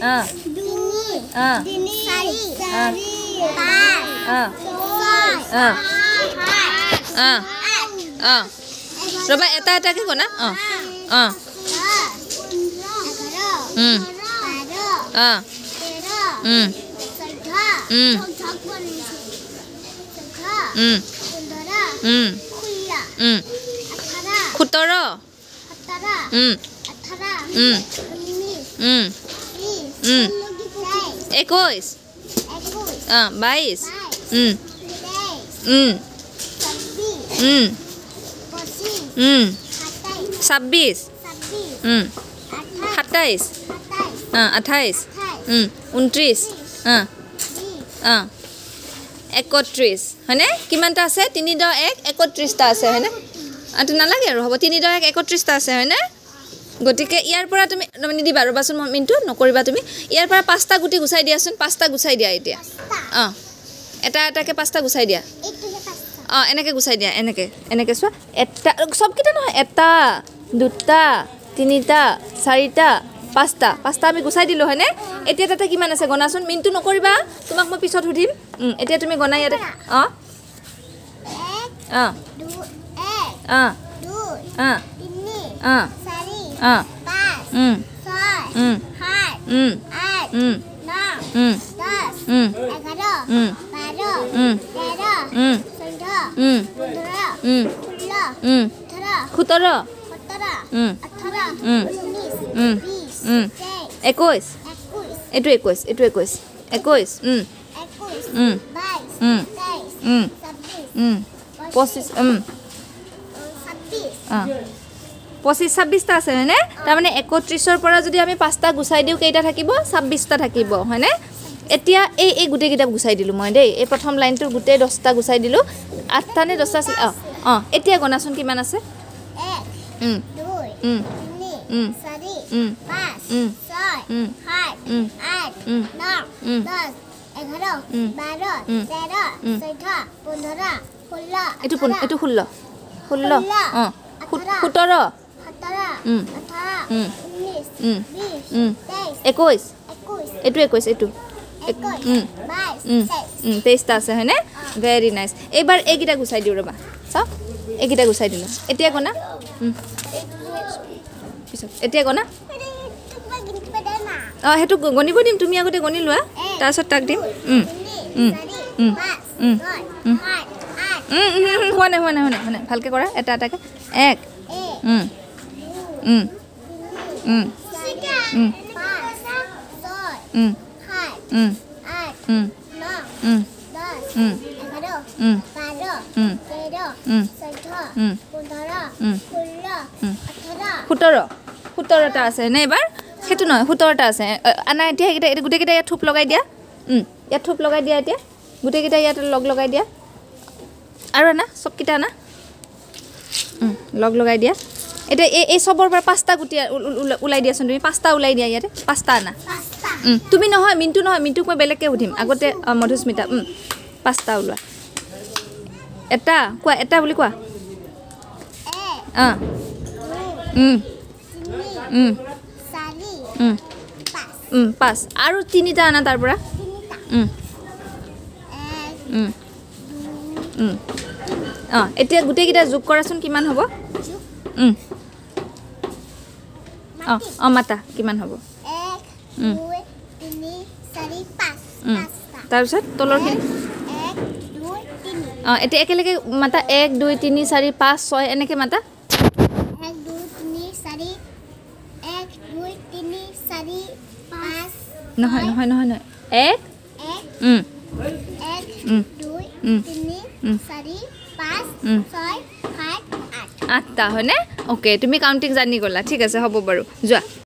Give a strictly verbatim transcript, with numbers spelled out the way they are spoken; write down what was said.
Ah. Ah. Ah. Ah. Ah. Ah. Roba eta eta ke kona? Ah. Ah. Hmm. Ah. Hmm. Hmm. Hmm. Hmm. Hmm. Khutoro. Hmm. Hmm. Hmm. Hmm. Ekos. Ah, bais. Hmm. Hmm. Hmm. Hmm. Sabis. Hmm. Hatais. Ah, atais. Hmm. Untris. Ah. Ah. Ekotris. Hane? Kiman ta ase? Tini do ek ekotris ta ase, hane? Atu nalage aru hobo tini do ek ekotris ta ase, hane? গটিকে ইয়াৰ পৰা তুমি মানে দিবা ৰবাচোন মিন্টু নকৰিবা তুমি ইয়াৰ পৰা পাঁচটা গুটি গুছাই দিয়াচোন পাঁচটা গুছাই দিয়া এতিয়া অ এটা এটাকে পাঁচটা গুছাই দিয়া অ এনেকে গুছাই দিয়া এনেকে এনেকে চোৱা এটা সব কিটা নহয় এটা দুটা তিনিটা চাৰিটা পাঁচটা পাঁচটা আমি গুছাই দিলো হয়নে এতিয়া তাতে কিমান আছে গনাচোন মিন্টু নকৰিবা তোমাক মই পিছত সুধিম এতিয়া তুমি গনাই ইয়াতে অ অ অ অ অ Ah. Hmm. Hmm. Hmm. Hmm. Hmm. Hmm. Hmm. Hmm. Hmm. Hmm. Hmm. Hmm. Khutoro. Hmm. Hmm. Hmm. Hmm. Ekos. Etu ekos. Etu ekos. Ekos. Hmm. Hmm. Hmm. Hmm. Hmm. Posis. Hmm. Ah. পঁচিছ ছাব্বিছটা আছে হয়নে তাৰমানে একত্ৰিশৰ পৰা যদি আমি পাঁচটা গুছাই দিও কেইটা থাকিব ছাব্বিছটা থাকিব হয়নে এতিয়া এই এই গুটে কিটা গুছাই দিলো মই দেই এই প্ৰথম লাইনটো গুটে দহটা গুছাই দিলো আঠটা নে দহটা আছে অ অ এতিয়া গনাচোন কিমান আছে এক দুই তিনি চাৰি পাঁচ ছয় সাত আঠ ন দহ এঘাৰ বাৰ তেৰ চৈধ্য পোন্ধৰ ষোল্ল এটো এটো ষোল্ল ষোল্ল অ সোতৰ Hmm. Hmm. Hmm. Hmm. Ekos. Etu ekos etu. Hmm. Hmm. Hmm. Teista ase hone. Very nice. Ebar egita gusai diu roba. Sa? Egita gusai dilu. Etia gona? Hmm. Pisot. Etia gona? Ah, hetu gonibo dim tumi agote goni lua. Tarasot tak dim. Hmm. Hmm. Hmm. Hmm. Hmm. Hmm. Hone hone hone hone. Bhalke kora eta eta ke. Ek. Hmm. Mm. Mm. Mm. Mm. Mm. Mm. Mm. Mm. Mm. সোতৰ সোতৰটা আছে নে এবাৰ সেইটো নহয় সোতৰটা আছে আনা এতিয়া এইকেইটা এই গোটেইকেইটা ইয়াত থুপ লগাই দিয়া ইয়াত থুপ লগাই দিয়া এতিয়া গোটেইকেইটা ইয়াত লগ লগাই দিয়া আৰু আনা চবকেইটা আনা লগ লগাই দিয়া এটা এই এই সবৰ পৰা পাঁচটা গুটি উলাই দিয়াচোন তুমি পাঁচটা উলাই দিয়া ইয়াতে পাঁচটা আনা তুমি নহয় মিন্টু নহয় মিন্টুক মই বেলেগকে সুধিম আগতে মধুস্মিতা পাঁচটা উলোৱা এটা কোৱা এটা বুলি কোৱা আ উম উম চাৰি উম পাঁচ উম পাঁচ আৰু তিনিটা আনা তাৰ পৰা উম উম উম অ এতিয়া গোটেইকেইটা যোগ কৰাচোন কিমান হ'ব উম অ অ মাতা কিমান হ'ব এক দুই তিনি চাৰি পাঁচ পাঁচটা তাৰপিছত তলৰখিনি এক দুই তিনি অ এতিয়া একেলগে মাতা এক দুই তিনি চাৰি পাঁচ ছয় এনেকে মাতা এক দুই তিনি চাৰি এক দুই তিনি চাৰি পাঁচ নহয় নহয় নহয় নহয় এক এক উম এক দুই তিনি চাৰি পাঁচ ছয় সাত আঠ আঠটা হয়নে ওকে তুমি কাউন্টিং জানি গলা ঠিক আছে হ'ব বাৰু যোৱা